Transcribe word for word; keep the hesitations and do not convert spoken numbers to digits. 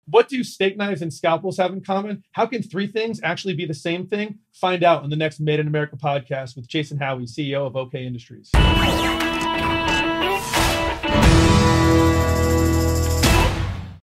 What do steak knives and scalpels have in common? How can three things actually be the same thing? Find out on the next Made in America podcast with Jason Howie, C E O of OK Industries.